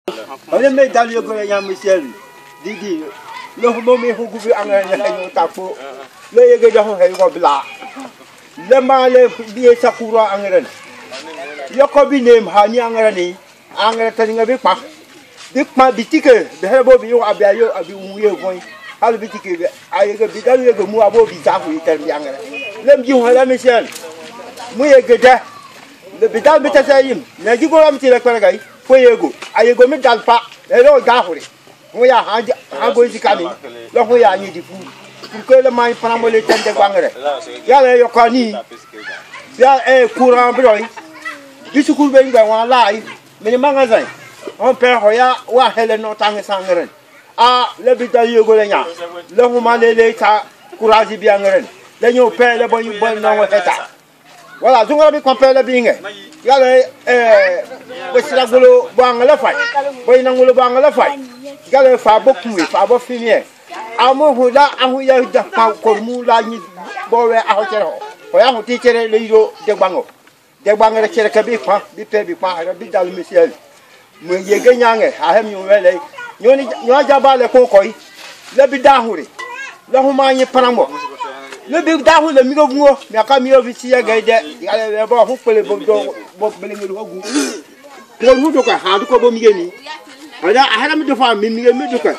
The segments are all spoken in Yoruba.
Olha me dali agora ya Michel. Didi. Lo mo me hu gubi anga ya yo tapo. Lo yege ja ho he ko bla. Le ma le bi sakura angren. Yo ko bi nem ha ni angren ni. Angren tani ngabe pa. Dik ma bitike be hebo bi yo abi ayo abi unwe gon. Hal bitike be ayege bi dali yege mu abo bi za fu iter bi angren. Lem ji ho la Michel. Mu yege da. Le bidal bitazayim. Na ji go ram ti le kwara gai. Foyego ayego mi dalpa elo gahuri mo ya ha go zikani lo ho ya ni di fu pour le mai pana mo le tende bangere ya le yokani ya courant broy bi su kur be ngba wa lai me magasin on père ho ya wa hele no tang sangeren le bidal yego le nya le ho ma le ta courage bi angeren le nyo père le bon no ho heta voilà donc on va comparer bien yale wesira golo bangala fay boy nangulo bangala fay gale fa bokku fa bo finier amo huda ahu ya da fa ko mu la ni bowe aho cero ko ya ho ti cere le yo de bango re cere ka bi fa bi pe bi pa bi dal Michel mo yege nyange ha hem yo wele nyoni nyo jabale ko koy le bi dahuri le huma ni panamo le bi dahu le mi go guo mi aka mi ofisi ya gaide yale bo hu pele bo do bo belingi ho gu ko nu do ka ha do ko bo mi geni ada ahara mi do fa mi do ka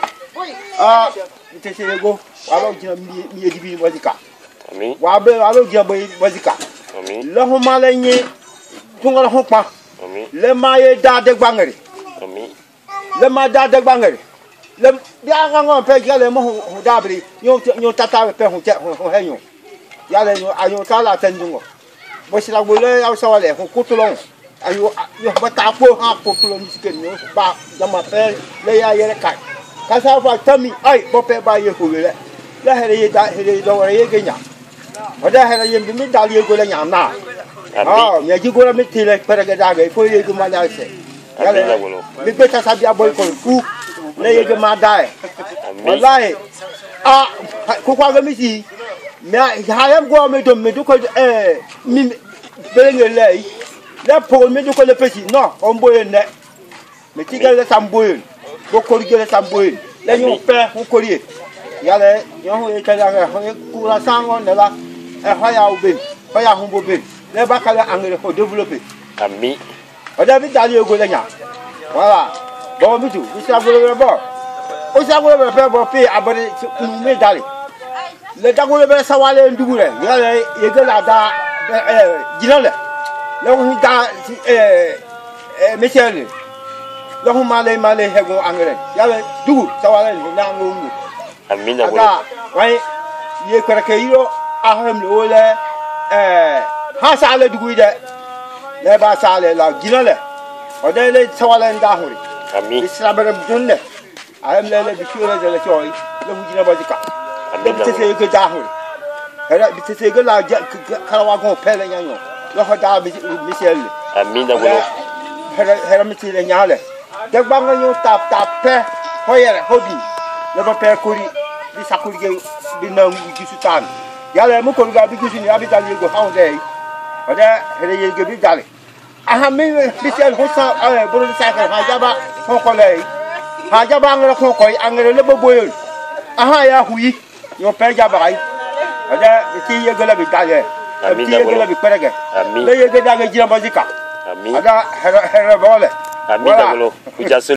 te se go wa ba jina mi yedi bi wazika ami wa ba jina bo wazika ami le ho mala nyi tunga ho pa ami le ma ye da de gbangere ami le ma da de gbangere le dia ngango pe gele mo ho dabri nyo tata pe ho henyo yale nyo ayo tala tendungo bo sila bole ya sawale ho kutulong ayo yo bata po ha kutulong siken yo ba jama pe le ya yere kai kasa fa tami ai bo pe ba ye ho le la hele ye da hele do ye genya oda hele ye mi dal ye go le nya na me ji go la mi tile pere ga da ga fo ye go ma da se yale mi pe ta sabia boy ko ku le ye go ma da wallahi ko kwa ga mi si me hayam go me do ko mi belenge lei le po me do ko le pesi non on boye ne me tiga le samboye bo ko ri le samboye le nyu pe ko ko ri ya le yo ho e kala ga ho ku la sango ne la ho ya ube ho ya hu bo be le ba kala angere ko développer ami o da bi dali go le nya voilà bo mi tu bi sa go le bo o sa go le bo pe abare ku me dali le dagolo be sawale ndugure yale yegela da jinale le hu da Michel le hu male hego angre yale dugu sawale na ngungu amina wala wai ye kwarake yiro aham le ole ha sale dugu de le ba sale la jinale o de le sawale nda huri ami israbere dunne aham le bi fiore de le choy le hu jinaba dika bitese ke dahul era bitese ke la karawa go pele nyanyo lo ho da Michel amina bolo era mi tile nyale de banga nyu tap pe ho yere hobi le ba pe kuri bi sakuri ge bi na ngi sutan yale mu ko ga bi gisu ni abi dal yego hawo de oda hele yego bi dal aha mi Michel ho sa bolo sa ka ha jaba ho ko le ha jaba ngara ko koy angere le bo boyol aha ya huyi yo pe ja bai ada ti ye gele bi dale ti ye gele bi perege le ye gele ga jira bazika ada hera bole amina bolo